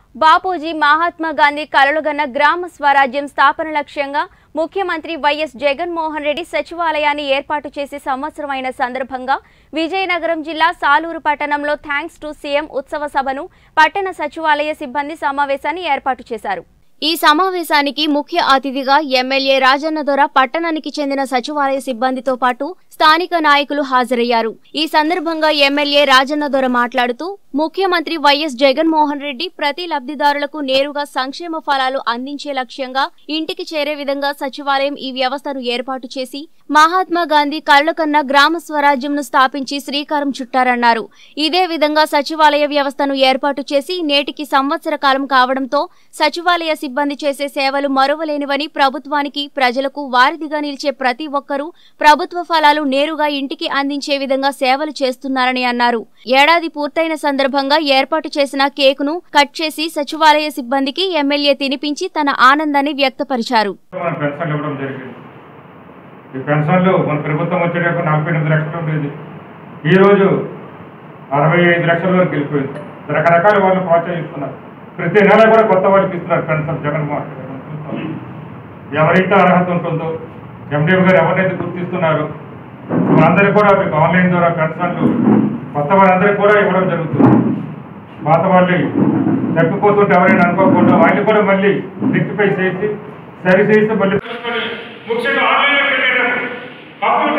బాపూజీ మహాత్మా గాంధీ కలలుగన్న గ్రామ స్వరాజ్యం స్థాపన లక్ష్యంగా ముఖ్యమంత్రి వైఎస్ జగన్మోహన్ రెడ్డి సచివాలయాన్ని ఏర్పాటు చేసి సంవత్సరమైన సందర్భంగా విజయనగరం జిల్లా సాలూరు పట్టణంలో థ్యాంక్స్ టు సీఎం ఉత్సవ సభను పట్టణ సచివాలయ సిబ్బంది సమావేశాన్ని ఏర్పాటు చేశారు। ఈ సమావేశానికి ముఖ్య అతిథిగా ఎమ్మెల్యే రాజన్న దొర పట్టణానికి చెందిన సచివాలయ సిబ్బందితో పాటు స్థానిక నాయకులు హాజరయ్యారు। ఈ సందర్భంగా ఎమ్మెల్యే రాజన్న దొర మాట్లాడుతూ ముఖ్యమంత్రి వైఎస్ జగన్మోహన్ రెడ్డి ప్రతి లబ్ధిదారులకు నేరుగా సంక్షేమ ఫలాలు అందించే లక్ష్యంగా ఇంటికి చేరే విధంగా సచివాలయం ఈ వ్యవస్థను ఏర్పాటు చేసి మహాత్మా గాంధీ కలలుకన్న గ్రామ స్వరాజ్యంను స్థాపించి శ్రీకారం చుట్టారన్నారు। ఇదే విధంగా సచివాలయ వ్యవస్థను ఏర్పాటు చేసి నేటికి సంవత్సర కాలం కావడంతో సచివాలయ సిబ్బంది చేసే సేవలు మరువలేనివని ప్రభుత్వానికి ప్రజలకు వారధిగా నిలిచే ప్రతి ఒక్కరూ ప్రభుత్వ ఫలాలు నేరుగా ఇంటికి అందించే విధంగా సేవలు చేస్తున్నారని అన్నారు। ఏడాది పూర్తయిన సందర్భంగా ఏర్పాటు చేసిన కేకును కట్ చేసి సచివాలయ సిబ్బందికి ఎమ్మెల్యే తినిపించి తన ఆనందాన్ని వ్యక్తపరిచారు। ఈ పెన్షన్లు మన ప్రభుత్వం వచ్చేటప్పుడు 48 లక్షలు ఉండేది, ఈరోజు 65 లక్షల వరకు వెళ్ళిపోయింది। రకరకాల వాళ్ళు ప్రోత్సహిస్తున్నారు, ప్రతి నెల కూడా కొత్త వాళ్ళకి ఇస్తున్నారు పెన్షన్। జగన్మోహన్ రెడ్డి ఎవరైతే అర్హత ఉంటుందో ఎండీఓ గారు ఎవరైతే గుర్తిస్తున్నారో వాళ్ళందరికీ కూడా మీకు ఆన్లైన్ ద్వారా పెన్షన్లు కొత్త వాళ్ళందరికీ కూడా ఇవ్వడం జరుగుతుంది। పాత వాళ్ళు తప్పిపోతుంటే ఎవరైనా అనుకోకుండా వాళ్ళు కూడా మళ్ళీ రెక్టిఫై చేసి సరి చేసి మళ్ళీ ముఖ్యంగా ఆన్లైన్లో పెట్టేటప్పుడు